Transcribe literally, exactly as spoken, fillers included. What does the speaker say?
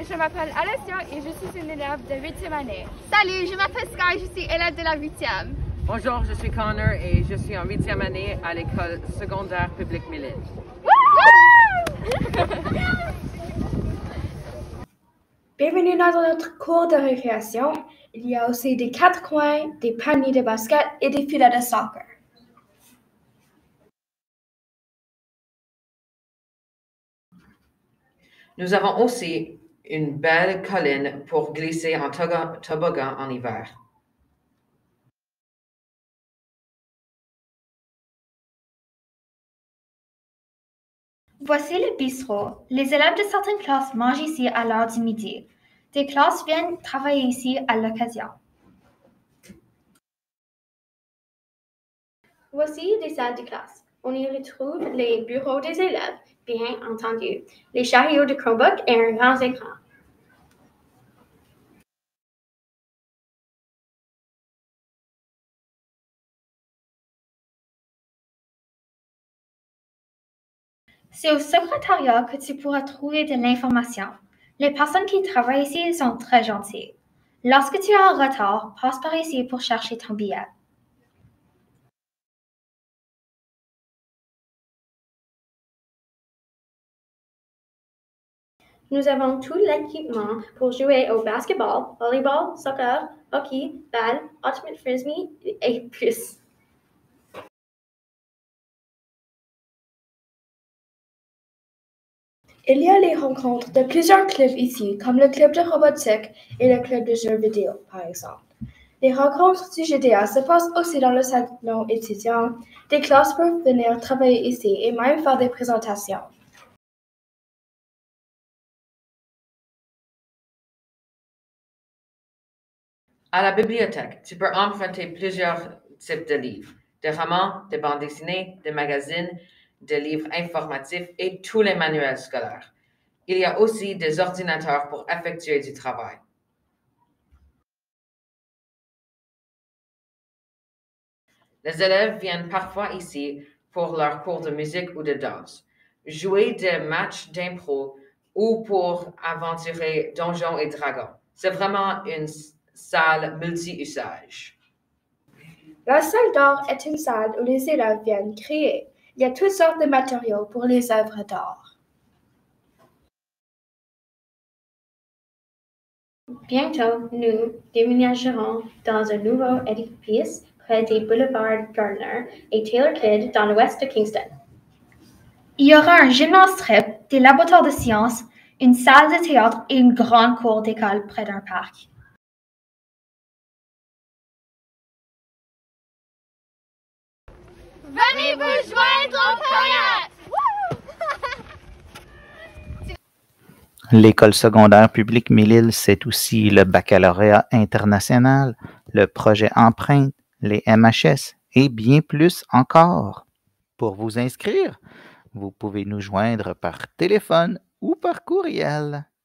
je m'appelle Alessia et je suis une élève de huitième année. Salut, je m'appelle Sky, je suis élève de la huitième. Bonjour, je suis Connor et je suis en huitième année à l'école secondaire publique Mille-Îles. Bienvenue dans notre cours de récréation. Il y a aussi des quatre coins, des paniers de basket et des filets de soccer. Nous avons aussi une belle colline pour glisser en toboggan en hiver. Voici le bistrot. Les élèves de certaines classes mangent ici à l'heure du midi. Des classes viennent travailler ici à l'occasion. Voici des salles de classe. On y retrouve les bureaux des élèves, bien entendu, les chariots de Chromebook et un grand écran. C'est au secrétariat que tu pourras trouver de l'information. Les personnes qui travaillent ici sont très gentilles. Lorsque tu es en retard, passe par ici pour chercher ton billet. Nous avons tout l'équipement pour jouer au basketball, volleyball, soccer, hockey, balle, ultimate frisbee et plus. Il y a les rencontres de plusieurs clubs ici, comme le club de robotique et le club de jeux vidéo, par exemple. Les rencontres du G D A se passent aussi dans le salon étudiant. Des classes peuvent venir travailler ici et même faire des présentations. À la bibliothèque, tu peux emprunter plusieurs types de livres, des romans, des bandes dessinées, des magazines, des livres informatifs et tous les manuels scolaires. Il y a aussi des ordinateurs pour effectuer du travail. Les élèves viennent parfois ici pour leurs cours de musique ou de danse, jouer des matchs d'impro ou pour aventurer Donjons et Dragons. C'est vraiment une salle multi-usage. La salle d'art est une salle où les élèves viennent créer. Il y a toutes sortes de matériaux pour les œuvres d'art. Bientôt, nous déménagerons dans un nouveau édifice près des boulevards Gardner et Taylor Kidd dans l'ouest de Kingston. Il y aura un gymnase trip, des laboratoires de sciences, une salle de théâtre et une grande cour d'école près d'un parc. Venez vous joindre au Coyotes! L'école secondaire publique Mille-Îles, c'est aussi le baccalauréat international, le projet Empreinte, les M H S et bien plus encore. Pour vous inscrire, vous pouvez nous joindre par téléphone ou par courriel.